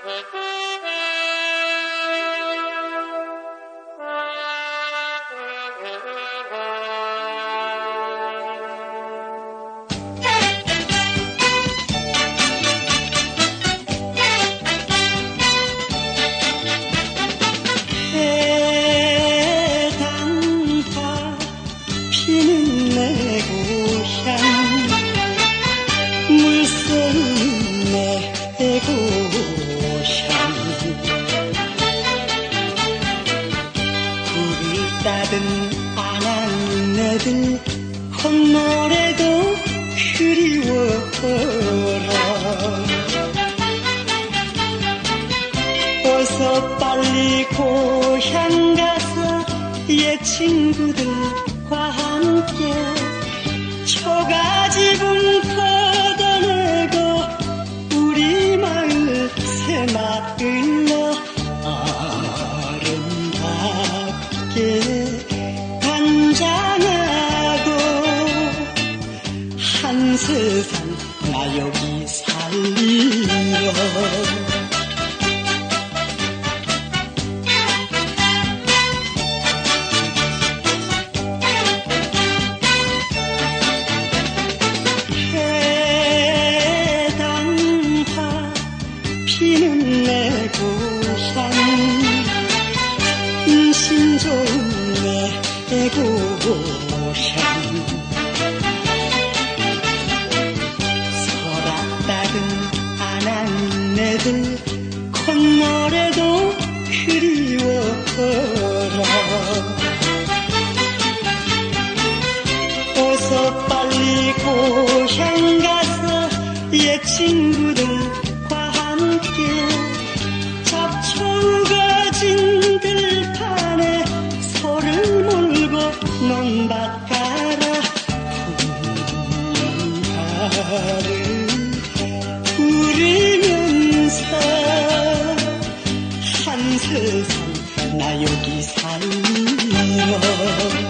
피는 내 고향 물새는 내 고향 굴을 따든 아낙네들 콧노래도 그리워라. 어서 빨리 고향 가서 옛 친구들과 함께 초가집은 걷어내고 우리 마을 새마을로 아름답게 단장하고 한 세상 나 여기 살리러 피는 내 고향 인심 좋은 내 고향 설악따근 아낙네들 콧노래도 그리워라. 어서 빨리 고향 가서 옛 친구들과 함께 잡초우거진 들판에 소를 몰고 논밭가라. 풍년가를 부르면서 한 세상 나 여기 살리러